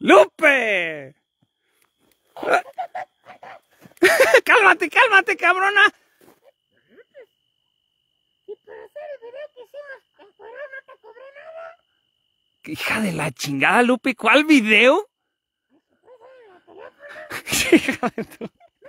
¡Lupe! ¡Cálmate, cálmate, cabrona! Y para hacer el video que hicimos en Cuerón no te cobré nada. Hija de la chingada, Lupe, ¿cuál video? Hija de tu...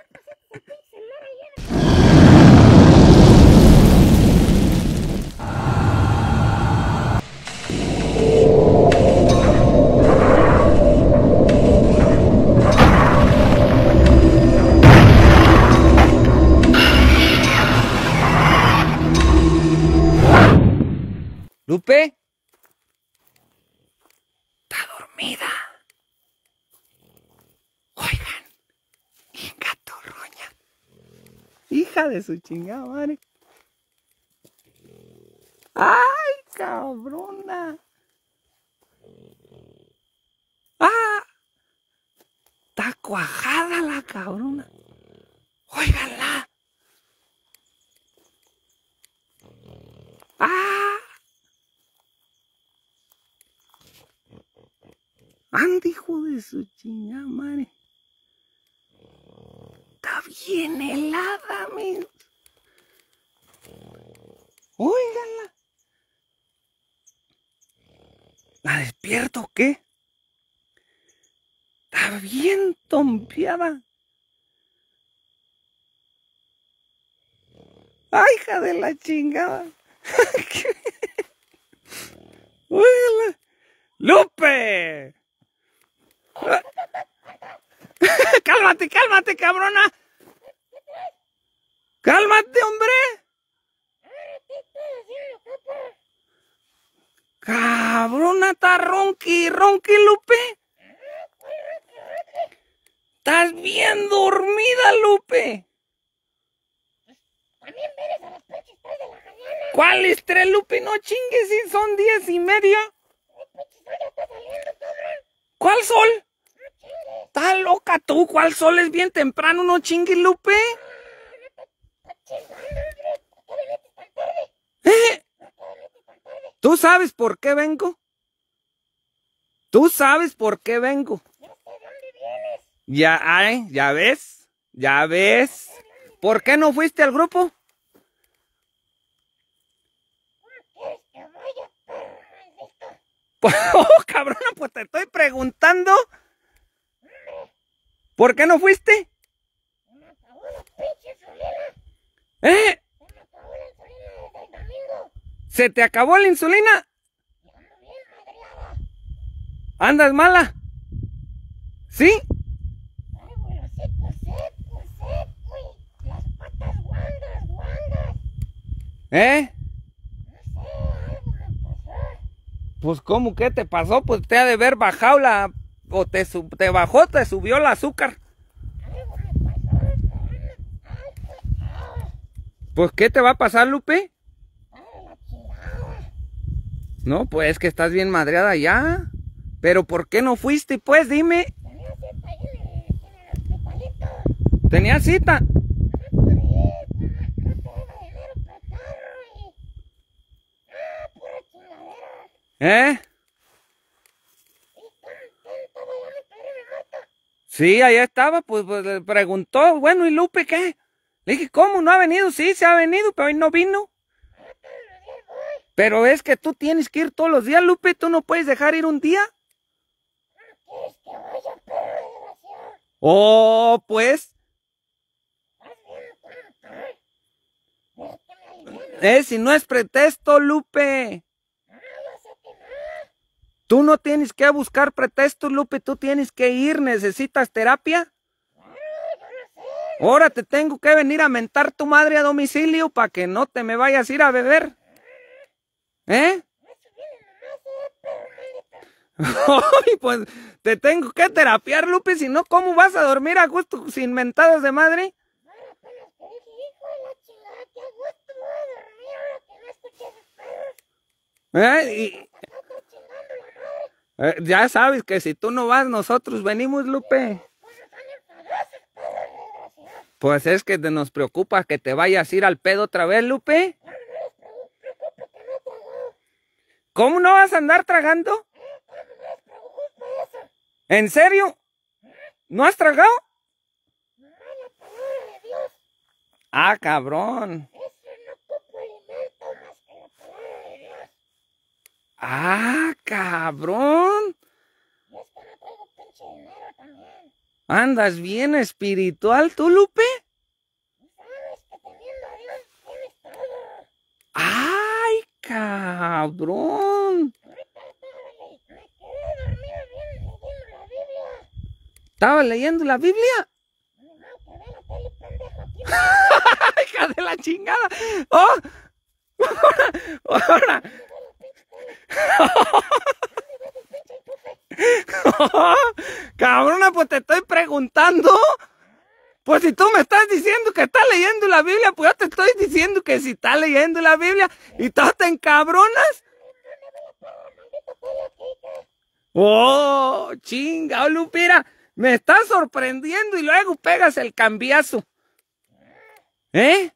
Lupe. Está dormida. Oigan. Hija torroña. Hija de su chingada madre. ¡Ay, cabrona! ¡Ah! Está cuajada la cabrona. Óiganla. ¡Ah! ¡Anda, hijo de su chingada madre! Está bien helada, amigos. Óiganla. ¿La despierto o qué? Está bien tompeada. ¡Ay, hija de la chingada! ¡Óiganla! ¡Lupe! ¡Cálmate, cálmate, cabrona! ¡Cálmate, hombre! ¡Cabrona, está ronqui, ronqui, Lupe! ¡Estás bien dormida, Lupe! También vienes a las pinches 3 de la mañana. ¿Cuáles 3, Lupe? No chingues, si son 10:30. ¿Cuál sol? ¿Estás loca tú? ¿Cuál sol? Es bien temprano, no chingues, Lupe. ¿Tú sabes por qué vengo? ¿Tú sabes por qué vengo? Ya, ay, ya ves, ya ves. ¿Por qué no fuiste al grupo? Oh, cabrona, pues te estoy preguntando. ¿Por qué no fuiste? ¿Eh? ¿Se te acabó la insulina? ¿Andas mala? ¿Sí? ¿Eh? Pues, ¿cómo que te pasó? Pues te ha de haber bajado la... O te bajó, te subió el azúcar. Pues, ¿qué te va a pasar, Lupe? No, pues es que estás bien madreada ya. Pero ¿por qué no fuiste? Pues dime. ¿Tenía cita? ¿Eh? Sí, allá estaba, pues le preguntó, bueno, ¿y Lupe qué? Le dije, ¿cómo? ¿No ha venido? Sí, se ha venido, pero hoy no vino. Pero es que tú tienes que ir todos los días, Lupe, tú no puedes dejar ir un día. Oh, pues. Si no es pretexto, Lupe. Tú no tienes que buscar pretextos, Lupe, tú tienes que ir, ¿necesitas terapia? Ahora te tengo que venir a mentar tu madre a domicilio para que no te me vayas a ir a beber. ¿Eh? Ay, pues te tengo que terapiar, Lupe, si no, ¿cómo vas a dormir a gusto sin mentadas de madre? Ya sabes que si tú no vas, nosotros venimos, Lupe. Pues es que nos preocupa que te vayas a ir al pedo otra vez, Lupe. ¿Cómo no vas a andar tragando? ¿En serio? ¿No has tragado? No, la palabra de Dios. Ah, cabrón. Eso no ocupo alimento más que la palabra de Dios. Ah, cabrón. Y es que no traigo pinche dinero también. ¿Andas bien espiritual tú, Lupe? Sabes que teniendo a Dios tienes todo. ¡Ay, cabrón! Ahorita me quedé dormido bien leyendo la Biblia. ¿Estabas leyendo la Biblia? No, que ve la tele, pendejo. Aquí ¡Hija de la chingada! ¡Oh! ¡Ahora! Cabrona, pues te estoy preguntando. Pues si tú me estás diciendo que estás leyendo la Biblia, pues yo te estoy diciendo que si estás leyendo la Biblia y tú te encabronas. Oh, chinga, Lupira, me estás sorprendiendo y luego pegas el cambiazo. ¿Eh?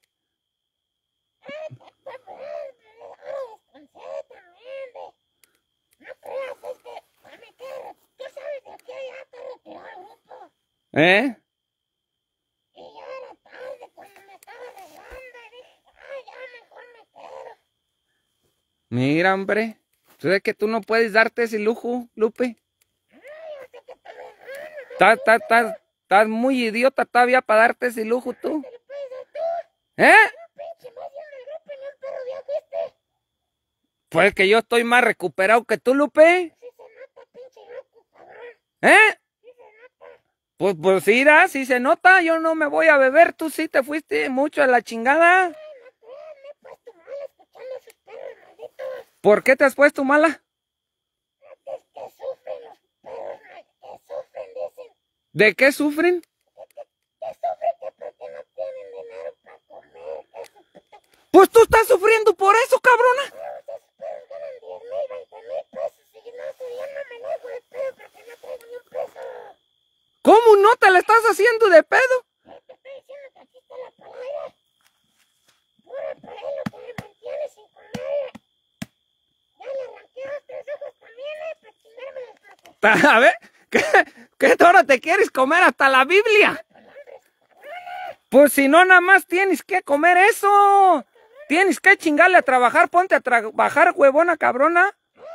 ¿Eh? Y ya era tarde cuando me estaba arreglando y dije, ay, ya mejor me quedo. Mira, hombre, tú sabes que tú no puedes darte ese lujo, Lupe. Ay, yo sé que te lo dan, Estás muy idiota todavía para darte ese lujo tú. ¿te lo puedes dar tú? ¿Eh? No, pinche, más bien el grupo ni un perro ya fuiste. Pues que yo estoy más recuperado que tú, Lupe. Sí se nota, pinche loco, cabrón. ¿Eh? Sí se nota. Pues sí se nota, yo no me voy a beber, tú sí te fuiste mucho a la chingada. Ay, no creas, me he puesto mal escuchando a sus perros malditos. ¿Por qué te has puesto mala? Es que sufren los perros, que sufren, dicen. ¿De qué sufren? Que sufren que porque no tienen dinero para comer. Que su puta. Pues tú estás sufriendo por eso, cabrona. Esos perros ganan 10,000, 20,000 pesos y no sé, yo no me dejo de pedo porque no traigo ni un peso. ¿Cómo no te la estás haciendo de pedo? Te estoy diciendo que aquí está la palabra. Puro pelo que me mantiene sin comer. Ya le arranqué 2, 3 ojos también, para chingarme los ojos. A ver, ¿qué ahora te quieres comer hasta la Biblia? Pues si no, nada más tienes que comer eso. Tienes que chingarle a trabajar, ponte a trabajar, huevona cabrona.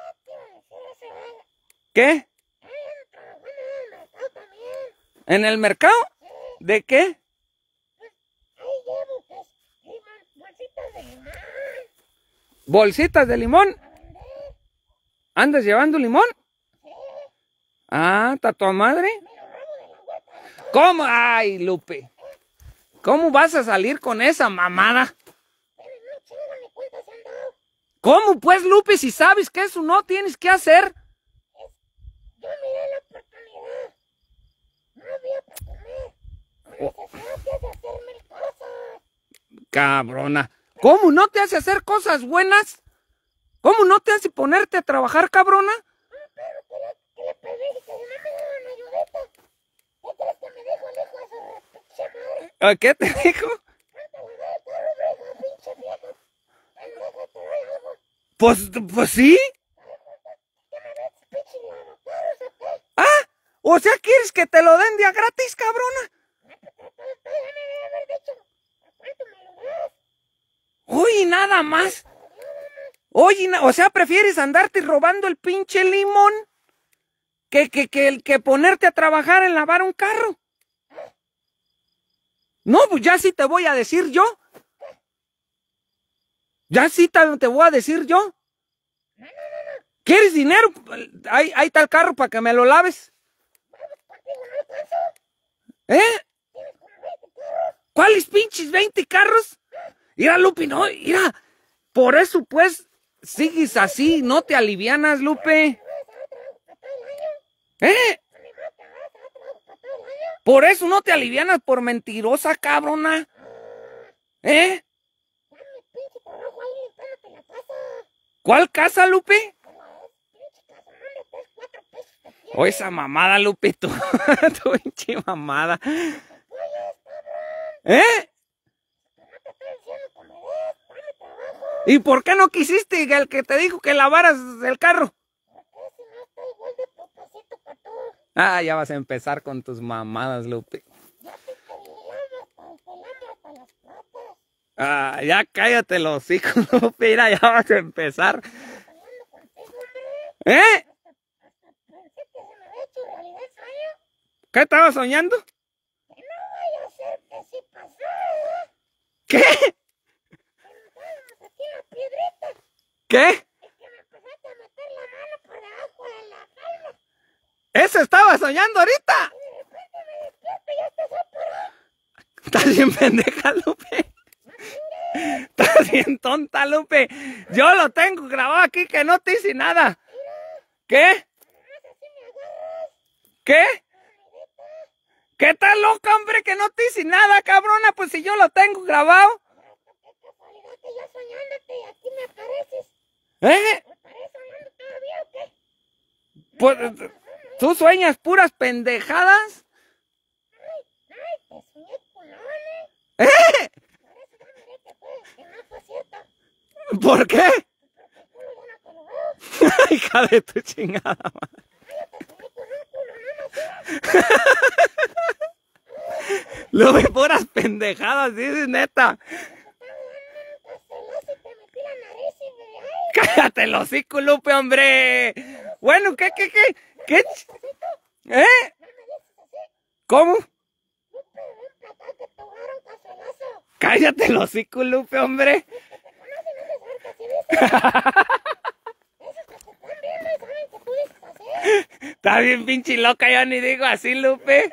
¿Qué? ¿En el mercado? ¿De qué? Ahí llevo pues, bolsitas de limón. ¿Bolsitas de limón? ¿Andas llevando limón? Ah, ¿está tu madre? ¿Cómo? Ay, Lupe. ¿Cómo vas a salir con esa mamada? ¿Cómo pues, Lupe, si sabes que eso no tienes que hacer? Yo miré la oportunidad. No había para comer. Necesidad de hacer 1000 cosas. Cabrona. ¿Cómo no te hace hacer cosas buenas? ¿Cómo no te hace ponerte a trabajar, cabrona? Pero que le pedí que no me daban ayudeta. ¿Qué crees que me dijo el hijo de su pinche madre? ¿Qué te dijo? Pinche vieja. Pendeja, te doy algo. Pues sí. ¿Qué me ves, pinche lavacarros o qué? Ah, o sea, ¿quieres que te lo den de a gratis, cabrona? Déjame haber dicho. ¿Cuánto me lo das? Uy, nada más. Oye, o sea, ¿prefieres andarte robando el pinche limón que ponerte a trabajar en lavar un carro? No, pues ya sí te voy a decir yo. Ya sí te voy a decir yo. ¿Quieres dinero? Ahí está el carro para que me lo laves. ¿Eh? ¿Cuáles pinches 20 carros? Mira, Lupe, no, mira. Por eso, pues, sigues así, no te alivianas, Lupe. ¿Eh? Por eso no te alivianas por mentirosa, cabrona. ¿Eh? ¿Cuál casa, Lupe? O esa mamada, Lupe, tú. Tu pinche mamada. ¿Eh? ¿Y por qué no quisiste el que te dijo que lavaras el carro? Ah, ya vas a empezar con tus mamadas, Lupe. Ya te pelando hasta las patas. Ah, ya cállate los hijos, Lupe. Mira, ya vas a empezar. Peleando contigo, hombre. ¿Eh? Hasta pensé que se me había hecho realidad el sueño. ¿Qué estabas soñando? Que no vaya a ser que si pasara. ¿Qué? Que nos dábamos aquí en la piedrita. ¿Qué? Y que me empezaste a meter la mano por debajo de la palma. ¿Eso estabas soñando ahorita? Y de repente me despierto y ya estás apurado. Estás bien pendeja, Lupe. Estás bien tonta, Lupe. Yo lo tengo grabado aquí que no te hice nada. ¿Qué? Nomás así me agarras. ¿Qué? Amiguita. ¿Qué tal loca, hombre? Que no te hice nada, cabrona. Pues si yo lo tengo grabado. Qué casualidad que yo soñándote y aquí me apareces. ¿Eh? ¿Me parece soñando todavía o qué? Pues tú sueñas puras pendejadas. Ay, te soñé culones. ¿Eh? Por eso ya miré que no fue cierto. ¿Por qué? Porque el culo ya no te lo veo. Hija de tu chingada madre. Ay, yo te soñé con un culo, no más. Lupe, puras pendejadas, dices neta. Te estaba dando un cancelazo y te metí la nariz y me dije, ay, Cállate el hocico, Lupe, hombre. Bueno, ¿qué? ¿Qué? cosito, ¿Eh? no me dices así. ¿Cómo? Lupe, ven para acá que te voy a dar un cancelazo. Cállate el hocico, Lupe, hombre. Los que te conocen han de saber que así dices. Esos que te están viendo y saben que tú dices así. Está bien pinche loca, yo ni digo así, Lupe.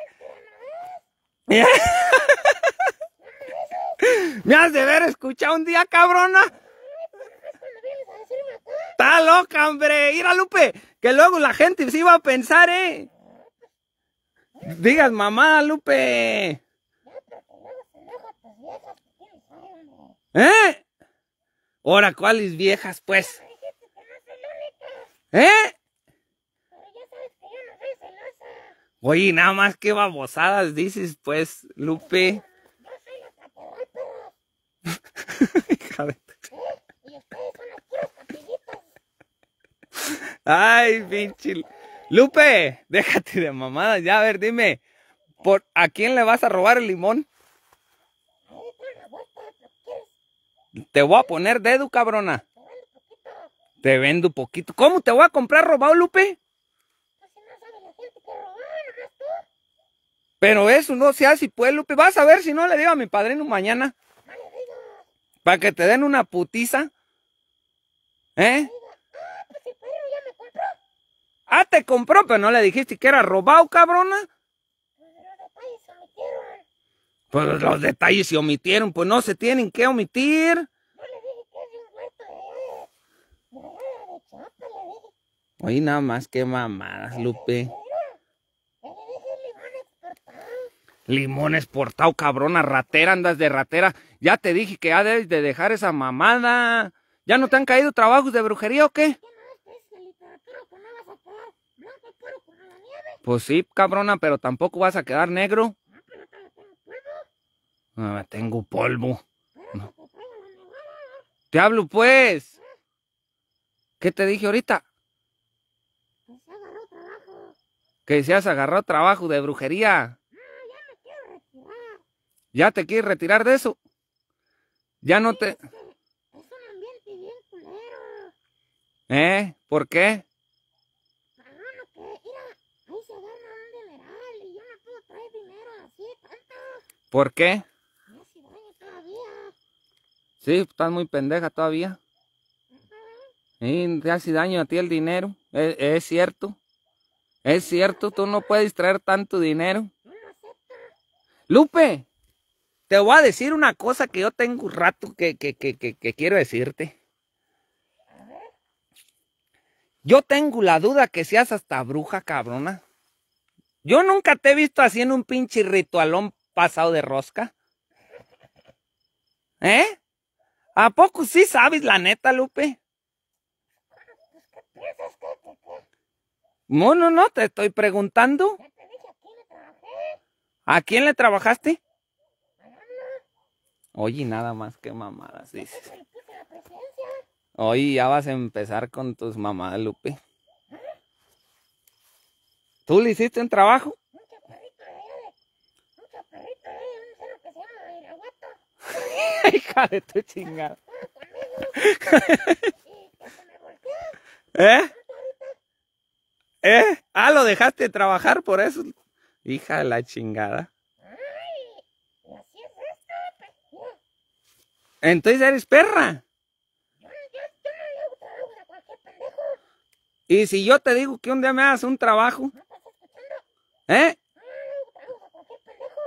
Me has de ver escuchado un día, cabrona. Es cuando vienes a decirme acá. Está loca, hombre. Mira, Lupe, que luego la gente se iba a pensar, Digas mamá, Lupe. Ya, pero que luego se enoja tus viejas que tienes hambre. ¿Eh? Ahora, ¿cuáles viejas, pues? Me dijiste que no soy la única. ¿Eh? Pero ya sabes que yo no soy celosa. Oye, nada más que babosadas dices, pues, Lupe. Yo soy la catedral, pero. Hija de tu- Y ustedes son las puras capillitas. Ay, pinche. Lupe, déjate de mamadas. Ya, a ver, dime. ¿A quién le vas a robar el limón? Ahí está la vuelta, ¿lo quieres? Te voy a poner dedo, cabrona. Te vendo poquito. Te vendo poquito. ¿Cómo te voy a comprar robado, Lupe? Pues si no sabe la gente que robaba, nomás tú. Pero eso no se hace, pues, Lupe. Vas a ver si no le digo a mi padrino mañana. No le digas. Para que te den una putiza. ¿Eh? Ah, pues el perro ya me compró. Ah, te compró, pero no le dijiste que era robado, cabrona. Pues los detalles se omitieron. Pues los detalles se omitieron, pues no se tienen que omitir. No le dije que es de un huerto de allá de Chiapas, le dije. Oye, nada más que mamadas, Lupe. Mira, le dije limón exportado. Limón exportado, cabrona, ratera, andas de ratera. Ya te dije que ya debes de dejar esa mamada. ¿Ya no te han caído trabajos de brujería o qué? ¿Qué más que es de literatura que no vas a quedar blanco y puro como la nieve? Pues sí, cabrona, pero tampoco vas a quedar negro. No, pero todavía tengo polvo. Ah, tengo polvo. Espera que te traiga la nevada. Te hablo, pues. ¿Qué te dije ahorita? Que se agarró trabajo. Que se has agarrado trabajo de brujería. Ah, ya me quiero retirar. ¿Ya te quieres retirar de eso? Ya no te... Es un ambiente bien culero. ¿Por qué? Para uno que, mira, ahí se gana un dineral y yo no puedo traer dinero así tanto. ¿Por qué? Me hace daño todavía. Sí, estás muy pendeja todavía. Y te hace daño a ti el dinero. Es cierto. Es cierto, tú no puedes traer tanto dinero. No lo acepto. Lupe, te voy a decir una cosa que yo tengo un rato que quiero decirte. Yo tengo la duda que seas hasta bruja, cabrona. Yo nunca te he visto haciendo un pinche ritualón pasado de rosca. ¿Eh? ¿A poco sí sabes la neta, Lupe? ¿Piensas que? No, te estoy preguntando. Ya te dije a quién le trabajé. ¿A quién le trabajaste? A AMLO. Oye, nada más que mamadas dices. Le puse la presidencia. Oye, ya vas a empezar con tus mamadas, Lupe. ¿Tú le hiciste un trabajo? Un chaparrito de allá un chaparrito de allá un cerro que se llama Iraguato. Hija de tu chingada. Estaba conmigo y que se me volteó. ¿Eh? Ah, lo dejaste trabajar por eso. Hija de la chingada. Ay, y así es esto, pues. Mira, Entonces eres perra. yo no le hago trabajo a cualquier pendejo. Y si yo te digo que un día me hagas un trabajo, ¿No estás escuchando? ¿eh? No le hago trabajo a cualquier pendejo.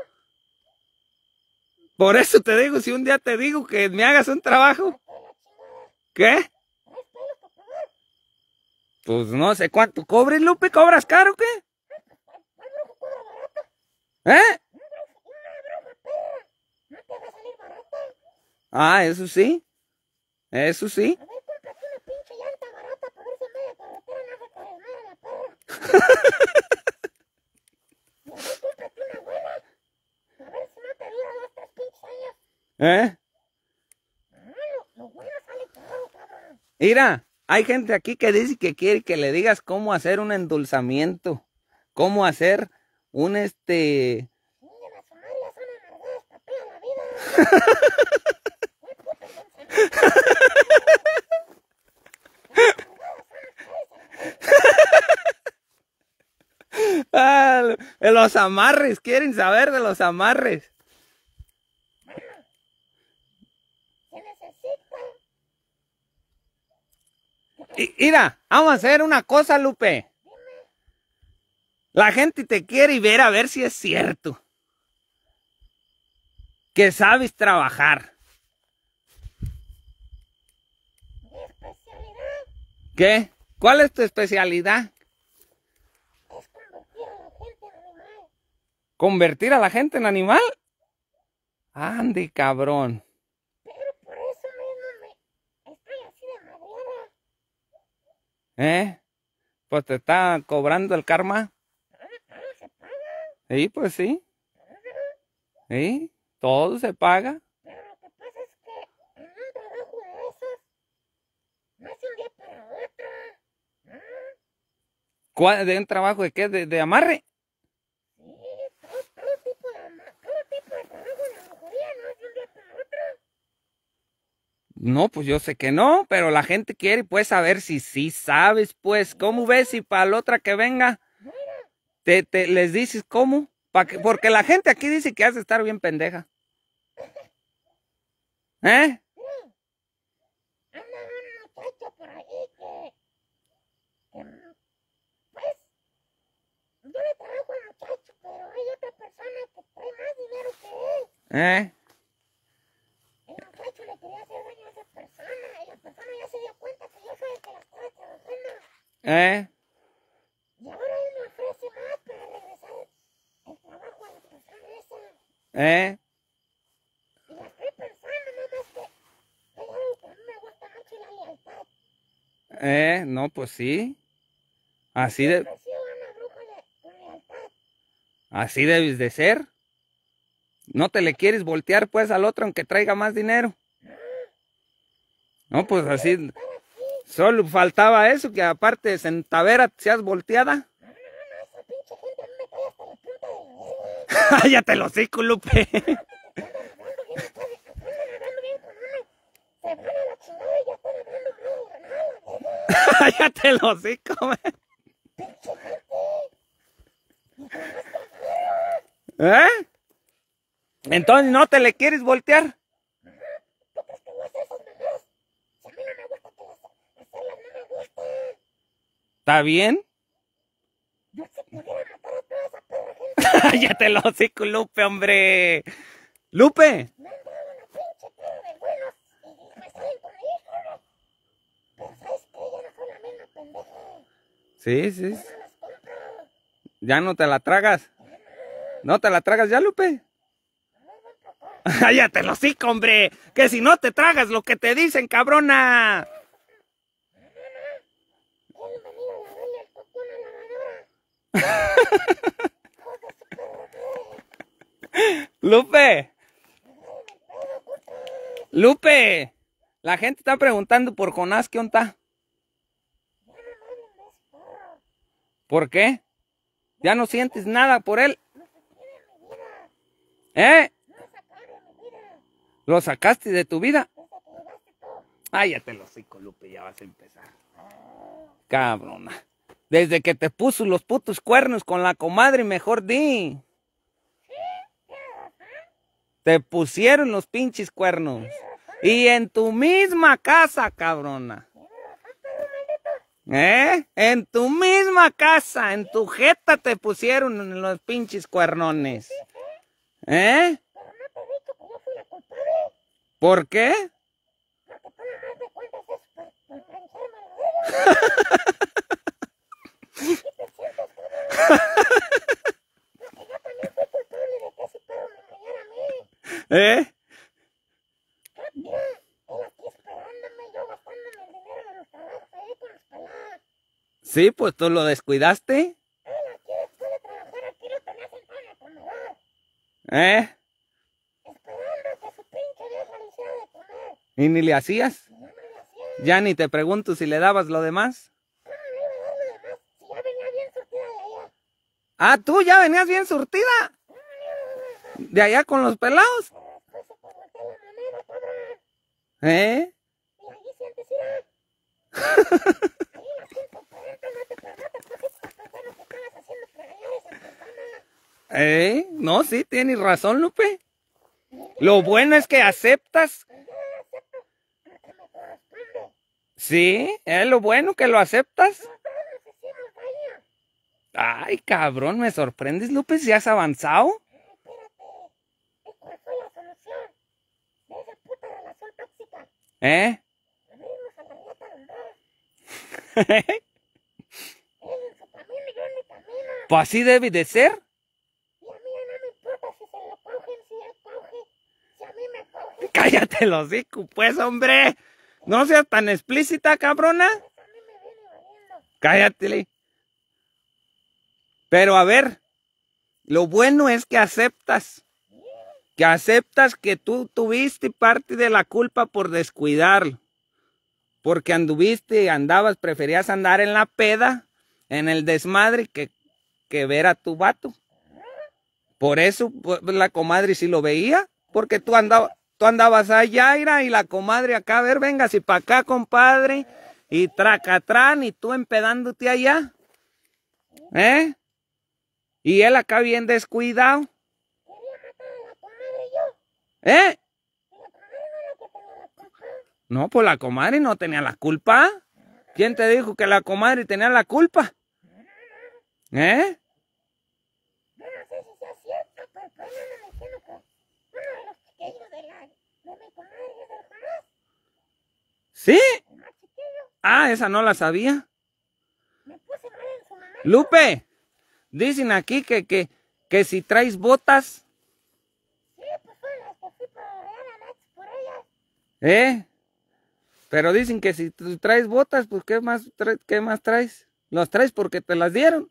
Por eso te digo, si un día te digo que me hagas un trabajo, Que la chingada. ¿qué? ¿Traes pelos para pagar? Pues no sé cuánto cobres, Lupe. ¿Cobras caro o qué? ¿Cuál brujo cobra barato? ¿Eh? Una bruja perra. No te va a salir barata. Ah, eso sí. Eso sí. A ver, cómprate una pinche llanta barata para ver si en media carretera no se te desmaya la perra. Y a ver, cómprate una buena. A ver si no te dura 2, 3 pinches años. ¿Eh? Ah, lo bueno sale caro, cabrón. Mira, hay gente aquí que dice que quiere que le digas cómo hacer un endulzamiento. Cómo hacer un Niña, las sumarias son amargadas, papea la vida. ¡Qué puto pensamiento! Ah, de los amarres, quieren saber de los amarres. Se necesita. Mira, vamos a hacer una cosa, Lupe. La gente te quiere ver a ver si es cierto. Que sabes trabajar. Mi especialidad ¿Qué? ¿Cuál es tu especialidad? es convertir a la gente en animal. ¿Convertir a la gente en animal? Ande, cabrón. Pero por eso mismo estoy así de madreada. ¿Eh? Pues te está cobrando el karma. Todo se paga. Sí, pues sí. Todo. Sí, todo se paga. Pero lo que pasa es que en un trabajo de esos no es un día para otro. ¿No? ¿De un trabajo de qué? ¿De amarre? Sí, todo tipo de trabajo en la brujería no es de un día para otro. No, pues yo sé que no, pero la gente quiere pues saber si sí sabes, pues. ¿Cómo ves si para la otra que venga les dices cómo? Porque la gente aquí dice que has de estar bien pendeja. ¿Eh? Anda un muchacho por ahí pues, yo le trabajo al muchacho, pero hay otra persona que trae más dinero que él. ¿Eh? El muchacho le quería hacer daño a esa persona y la persona ya se dio cuenta que yo soy el que la estaba trabajando. ¿Eh? Y ahora él me ofrece más para regresar el trabajo a la persona esa. ¿Eh? Y la estoy pensando, nada más que hay algo que a mí me gusta mucho y la lealtad. No, pues sí. Siempre he sido una bruja con lealtad. Así debes de ser. No te le quieres voltear pues al otro aunque traiga más dinero. No, pues así. Solo faltaba eso, que aparte de centavera seas volteada. No, esa pinche gente a mí me cae hasta la punta de la lengua. Cállate los hocico, Lupe. Se van a la chingada y ya están hablando mal. Cállate los hocico, ¿eh? Entonces no te le quieres voltear. ¿Tú crees que voy a hacer esas mamadas? Si a mí no me gusta hacerlas, no me gusta. ¿Está bien? Yo si pudiera matar a toda esa perra gente. Cállate los hocico, Lupe, hombre. Lupe. Me han dado una pinche perra de buenos y me salen con mi hijo. Pero sabes que ya no soy la misma pendeja. Sí, sí. Ya no las compro. ¿Ya no te la tragas? ¿No te la tragas ya, Lupe? Cállate los hocico, hombre. Que si no te tragas lo que te dicen, cabrona. ¿Quieren venir a lavarle el coco a la lavadora? Lupe. Lupe. La gente está preguntando por Jonás, ¿qué onda? Ya no me hablen de ese perro. ¿Por qué? ¿Ya no sientes nada por él? Lo saqué de mi vida. ¿Eh? Lo saqué de mi vida. ¿Lo sacaste de tu vida? Desde que llegaste tú. Ay, ya te lo hocico, Lupe, ya vas a empezar. Cabrona. Desde que te puso los putos cuernos con la comadre, mejor di. Te pusieron los pinches cuernos. Y en tu misma casa, cabrona. ¿Eh? En tu misma casa, en tu jeta te pusieron los pinches cuernones. ¿Eh? Pero no te he dicho que yo fui la culpable. ¿Por qué? Porque tú nomás me cuentas eso por engancharme a la verga. ¿Qué te sientes, cabrón? Porque yo también fui culpable de que ese perro me engañara a mí. ¿Eh? Mira, él aquí esperándome, yo gastándome el dinero de los trabajos ahí con las peladas. Sí, pues tú lo descuidaste. Él aquí después de trabajar aquí lo tenía sentado en el comedor. ¿Eh? Esperando que su pinche vieja le hiciera de comer. ¿Y ni le hacías? Y yo no le hacía. Ya ni te pregunto si le dabas lo demás. ¿Cómo le iba a dar lo demás si ya venía bien surtida de allá? Ah, tú ya venías bien surtida. ¿Cómo le iba a dar lo demás? De allá con los pelados. Pero después se te volteó la moneda, cabrón. ¿Eh? Y allí sientes ir. Ahí en las 5:40 no te pusiste a pensar lo que estabas haciendo para hallar a esa persona. No, sí, tienes razón, Lupe. Lo bueno es que aceptas. Y yo acepto lo que me corresponde. Sí, es lo bueno que lo aceptas. Los dos nos hicimos daño. Ay, cabrón, me sorprendes, Lupe, si has avanzado. Espérate. ¿Y cuál fue la solución de esa puta relación tóxica? ¿Eh? Abrirnos a la dieta los dos. Él en su camino y yo en mi camino. Pues así debe de ser. Y a mí ya no me importa si se lo cogen, si él coge, si a mí me coge. Cállate los hocico, pues, hombre. No seas tan explícita, cabrona. Pues a mí me viene valiendo. Cállate. Pero a ver, lo bueno es que aceptas. Que aceptas que tú tuviste parte de la culpa por descuidarlo. Porque andabas, preferías andar en la peda, en el desmadre, que ver a tu vato. Por eso pues, la comadre sí lo veía, porque tú andabas allá, Ira, y la comadre acá, a ver, venga, si para acá, compadre, y tracatrán, y tú empedándote allá. ¿Eh? Y él acá bien descuidado. Quería matar a la comadre yo. ¿Eh? Y la comadre no era la que tenía la culpa. No, pues la comadre no tenía la culpa. ¿Quién te dijo que la comadre tenía la culpa? ¿Eh? Yo no sé si sea cierto, pero por ahí me diciendo que uno de los chiquillos de mi comadre es el Jonás, ¿Sí? el más chiquillo. Ah, esa no la sabía. Me puse mal en su mamá. Lupe, dicen aquí que si traes botas, Sí, pues fueron las que fui para allá a Nax por ellas. ¿eh? Pero dicen que si tú traes botas, pues ¿qué más traes? Las traes porque te las dieron.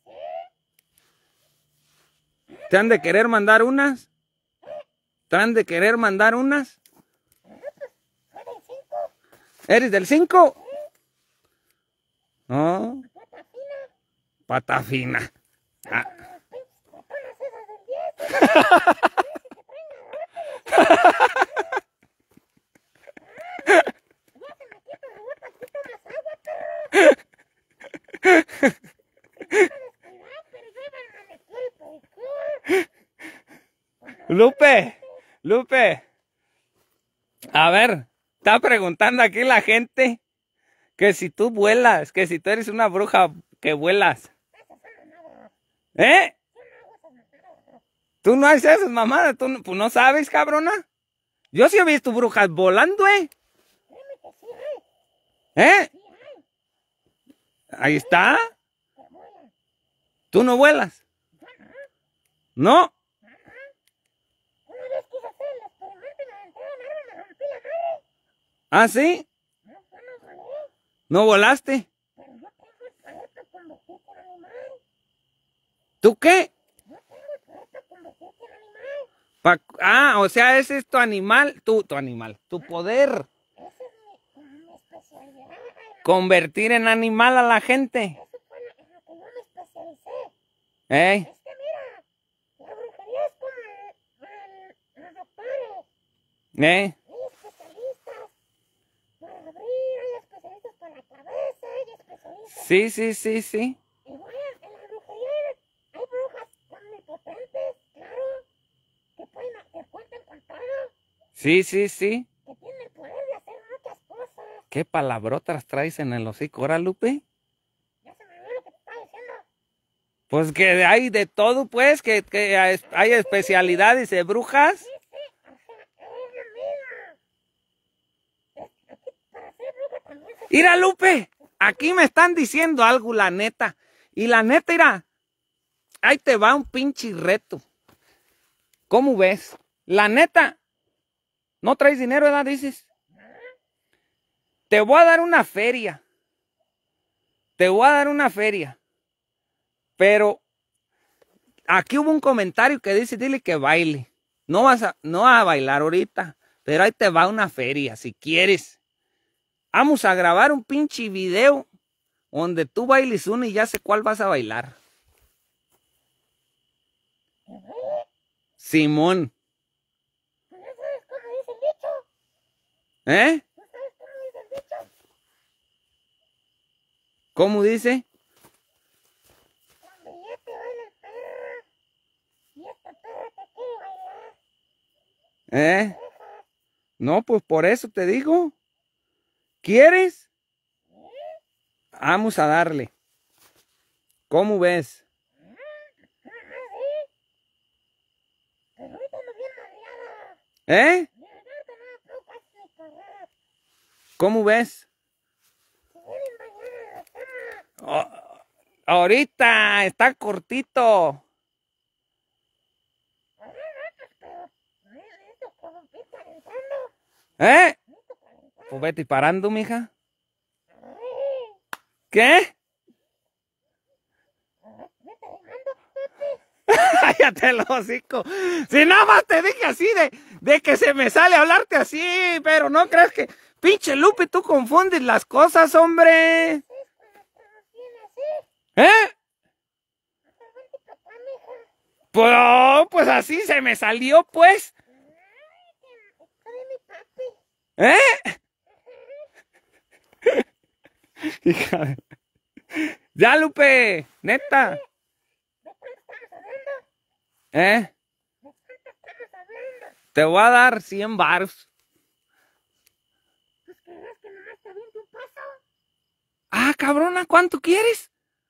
¿Te han de querer mandar unas? ¿Te han de querer mandar unas? Fue del 5, ¿Eres del 5? No, pata fina, pata fina. Ah. con las pinches botonas esas del 10. Parece que traen ya se me quita la gota, aquí tomas agua, perro. Y yo me descuidaba, pero yo iba a manicure y pedicure. Lupe, a ver, está preguntando aquí la gente que si tú vuelas, que si tú eres una bruja que vuelas. ¿Eh? ¿Tú no haces esas mamadas? ¿Tú pues no sabes, cabrona? Yo sí he visto brujas volando, ¿eh? Créeme que sí hay, ¿Eh? sí hay, Ahí está. que vuelan. ¿Tú no vuelas? No. Una vez quise hacer el experimento y me aventé de un árbol y me rompí la madre. ¿Ah, sí? No, yo no volé, ¿No volaste? pero yo tengo el poder para convertirte en animal. ¿Tú qué? Yo tengo el poder para convertirte en animal. O sea, ese es tu animal, tu animal, tu poder. Esa es mi especialidad. Convertir en animal a la gente. Eso fue en lo que yo me especialicé. ¿Eh? Mira, la brujería es como los doctores. ¿Eh? Hay especialistas para abrir, hay especialistas para la cabeza, hay especialistas. Sí, sí, sí, sí. Igual en la brujería hay brujas omnipotentes, claro, que cuentan con todo, Sí, sí, sí. que tienen el poder de hacer muchas cosas. ¿Qué palabrotas traes en el hocico ahora, Lupe? Ya se me olvidó lo que te estaba diciendo. Pues que hay de todo, pues, que hay especialidades de brujas. Sí, o sea, es lo mismo. Aquí para ser bruja también se... Mira, Lupe, aquí me están diciendo algo, la neta. Y la neta, mira, ahí te va un pinche reto. ¿Cómo ves? La neta, ¿no traes dinero, verdad? Dices. Te voy a dar una feria. Te voy a dar una feria. Pero aquí hubo un comentario que dice, dile que baile. No vas a bailar ahorita, pero ahí te va una feria, si quieres. Vamos a grabar un pinche video donde tú bailes uno y ya sé cuál vas a bailar. Simón. ¿No sabes cómo dice el dicho? ¿Eh? ¿No sabes cómo dice el dicho? ¿Cómo dice? Con billete baila el perro. Y esta perra te quiere bailar. ¿Eh? No, pues por eso te digo. ¿Quieres? Vamos a darle. ¿Cómo ves? Pero ahorita ando bien mareada. ¿Eh? De verdad que no me puedo casi ni correr. ¿Cómo ves? Si vienen mañana a la cama. Oh, ahorita está cortito. Ahora ratos, pero necesito como ir calentando. ¿Eh? Necesito calentar. Pues vete parando, mija. Ay, ¿Qué? vete animando, Pepe. Cállate el hocico. Si nada más te dije así de que se me sale hablarte así, pero no crees que... Pinche Lupe, tú confundes las cosas, hombre. Es cuando estamos bien así. ¿Eh? Vente para acá, mija. Pues, oh, pues así se me salió, pues. Ay, está de mi papi. ¿Eh? Hija de... Ya, Lupe, neta. ¿De cuánto estamos hablando? ¿Eh? ¿De cuánto estamos hablando? Te voy a dar 100 baros. Pues querrás que nomás te aviente un paso. Ah, cabrona, ¿cuánto quieres?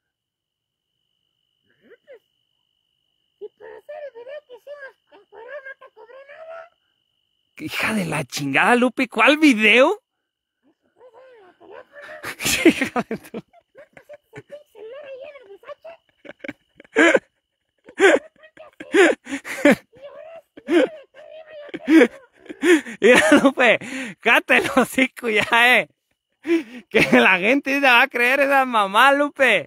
Y para hacer el video que hicimos en Cuerá no te cobré nada. Hija de la chingada, Lupe, ¿cuál video? Pues en el teléfono. Hija de tu... ¿No pusiste el pinche celular ahí en el guisache? Mira, Lupe, cállate el hocico ya, que la gente se va a creer esa mamá, Lupe.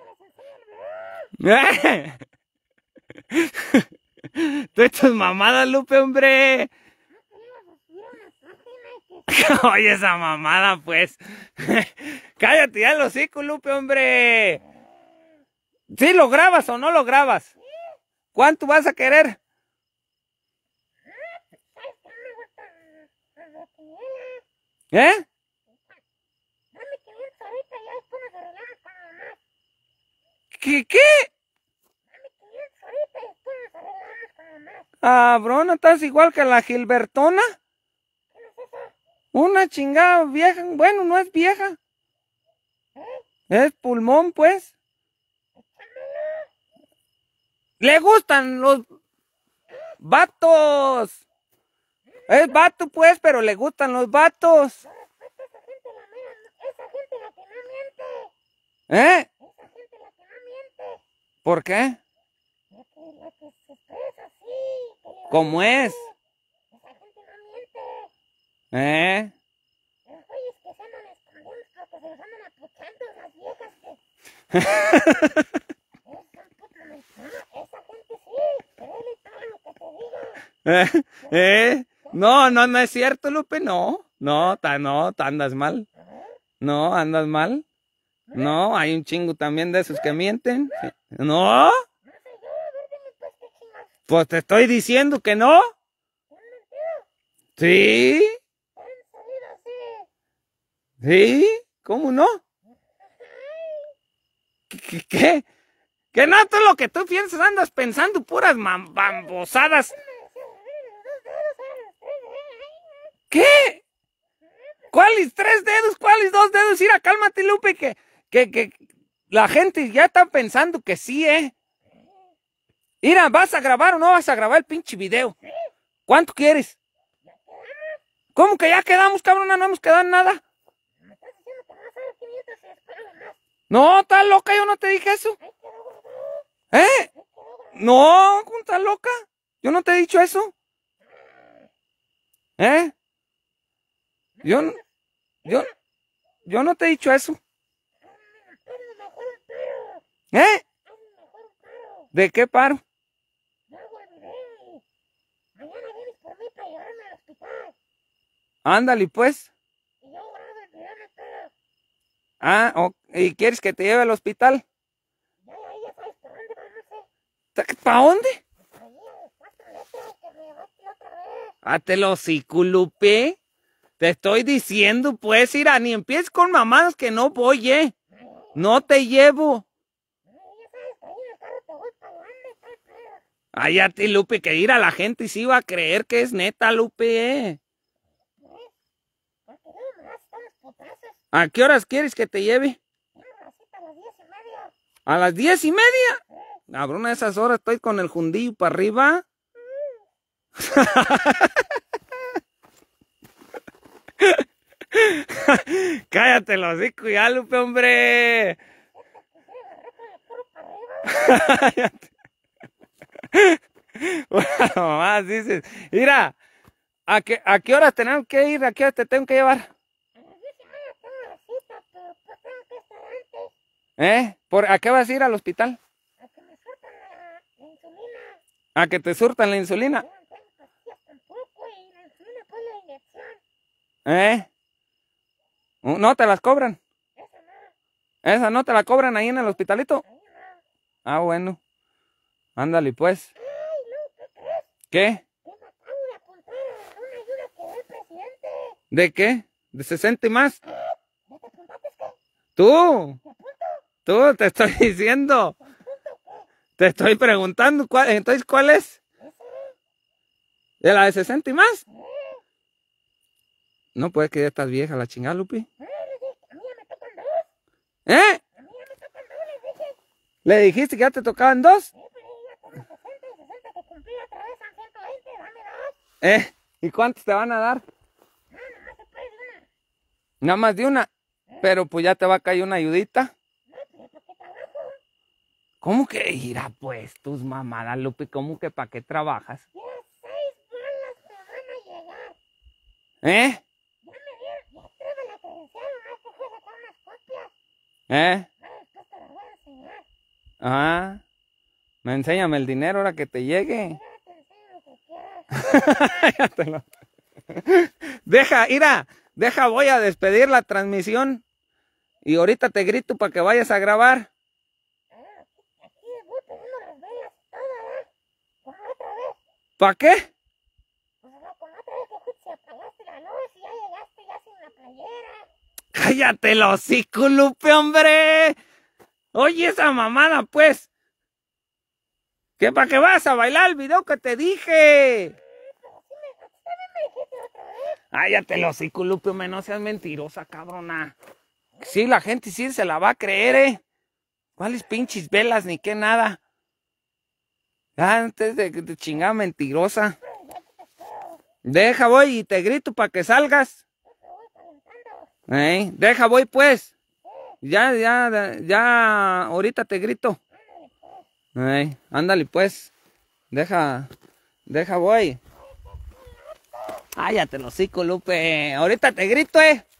Tú estás mamadas, Lupe, hombre. Oye, esa mamada, pues. Cállate ya el hocico, Lupe, hombre. ¿Sí lo grabas o no lo grabas? ¿Cuánto vas a querer? ¿Eh? Dame 500 ahorita y ya después nos arreglamos con lo demás. ¿Qué? Dame 500 ahorita y después nos arreglamos con lo demás. Cabrón, ¿estás igual que la Gilbertona? ¿Qué no es eso? Una chingada vieja. Bueno, no es vieja. Es pulmón, pues. Le gustan los vatos. Es vato, pues, pero le gustan los vatos. Esa gente la que no miente. ¿Eh? Esa gente la que no miente. ¿Por qué? La que se expresa así. ¿Cómo es? Esa gente no miente. ¿Eh? Los güeyes que se andan escondiendo porque se los andan apuchando las viejas que... Esa gente sí. Créele todo lo que te diga. No es cierto, Lupe, no, andas mal. No, andas mal. No, hay un chingo también de esos que mienten. No, No soy Pues te estoy diciendo que no. Sí. Sí. ¿Cómo no? ¿Qué? Que no, todo lo que tú piensas andas pensando puras bambosadas. ¿Qué? ¿Cuáles 3 dedos? ¿Cuáles 2 dedos? Mira, cálmate, Lupe, que la gente ya está pensando que sí, Mira, ¿vas a grabar o no vas a grabar el pinche video? ¿Cuánto quieres? ¿Cómo que ya quedamos, cabrona? No hemos quedado en nada. No, estás loca, yo no te dije eso. No, ¿estás loca? Yo no te he dicho eso. Yo no te he dicho eso. ¿De qué paro? Ándale, pues. ¿Y quieres que te lleve al hospital? ¿Para dónde? Te lo Lupe. Te estoy diciendo, pues, mira, ni empieces con mamadas que no voy, No te llevo. Ya te, Lupe, que ir a la gente y sí va a creer que es neta, Lupe, ¿A qué horas quieres que te lleve? ¿A las 10:30? Cabrón, a esas horas estoy con el jundillo para arriba. Cállate los hocico ya, Lupe, hombre. Bueno, más dices. Mira, ¿a qué horas tenemos que ir? ¿A qué horas te tengo que llevar? ¿A qué vas a ir al hospital? A que te surtan la insulina. ¿No te las cobran? ¿Esa no te la cobran ahí en el hospitalito? Bueno. Ándale, pues. ¿Qué? ¿De qué? ¿De 60 y más? Tú te estoy diciendo. Te estoy preguntando, entonces, ¿cuál es? ¿De la de 60 y más? No, pues que ya estás vieja, la chingada, Lupi. ¿Le dijiste que ya te tocaban 2? ¿Y cuántos te van a dar? Nada más de una. Pero pues ya te va a caer una ayudita. ¿Cómo que irá pues tus mamadas, Lupe? ¿Cómo que para qué trabajas? 6 bolas me van a llegar. Ya traigo la credencial, nomás que fui a sacar unas copias. Después te las voy a enseñar. Enséñame el dinero ahora que te llegue. Ya te enseño lo que quieras. Deja, voy a despedir la transmisión. Y ahorita te grito para que vayas a grabar. Aquí voy poniendo las velas y todo, ¿verdad? Como otra vez. ¿Para qué? Pues como otra vez que fuiste y apagaste la luz y ya llegaste ya sin la playera. ¡Cállate los hocico, Lupe, hombre! Oye, esa mamada, pues. ¿Qué para qué vas a bailar el video que te dije? Cállate los hocico, Lupe, hombre, no seas mentirosa, cabrona. Sí, la gente sí se la va a creer, ¿Cuáles pinches velas ni qué nada? Antes de chingada mentirosa. Deja, voy y te grito para que salgas. Deja, voy pues. Ya, ahorita te grito. Ándale pues. Deja, voy. Cállate los hocico, Lupe. Ahorita te grito,